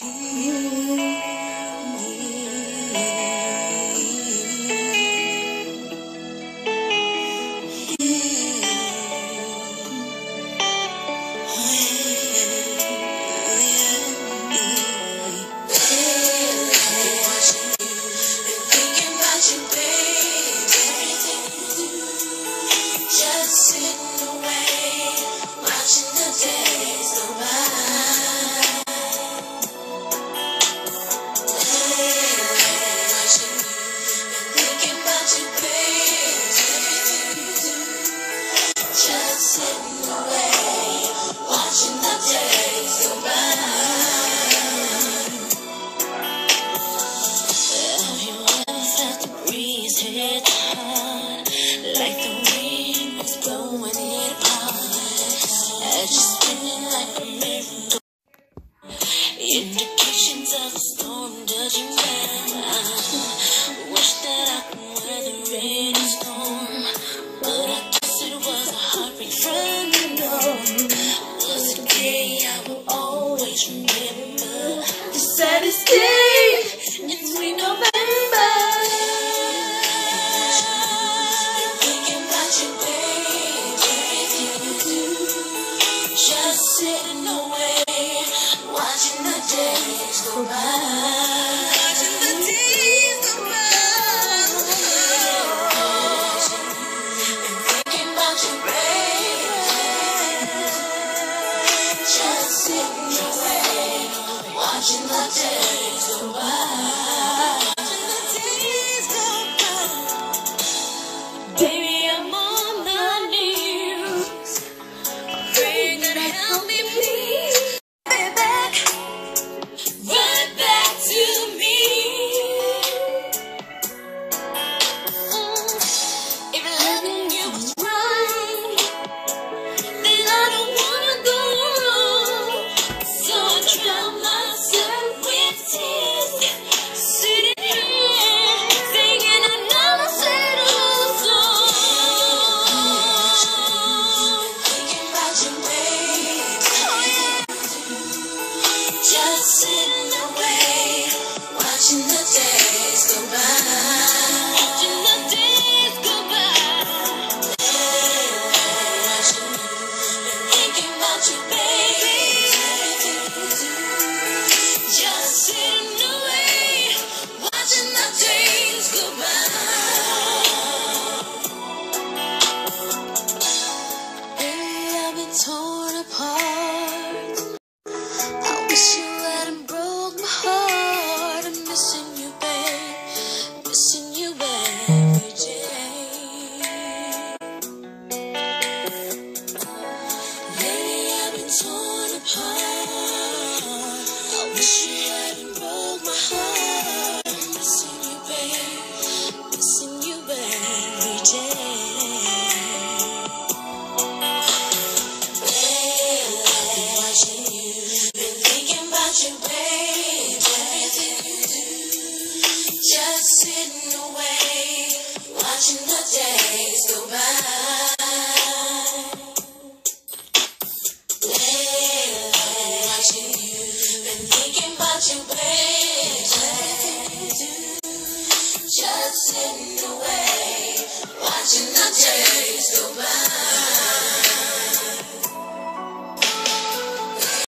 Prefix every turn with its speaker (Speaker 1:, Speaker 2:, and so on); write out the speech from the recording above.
Speaker 1: Indications of a storm judging down. Wish that I could weather any storm, but I guess it was a heartbreak from the door. Was it a day I will always remember? The saddest day in sweet November. Thinking about you, baby, everything you do, just sitting away. Watching the days go by. Watching the days go by. And thinking about you, baby. Just sitting away. Watching the days go by. Watching the days go by. Baby, I'm on my knees, praying that help me, please. Torn apart. I wish you hadn't broke my heart. I'm missing you, babe. Missing you every day. Lately I've been torn apart. I wish you hadn't broke my heart. I'm missing you, babe. Missing you every day. You, babe, everything you do, just sitting away, watching the days go by. Watching you, been thinking about you, babe, everything you do, just sitting away, watching the days.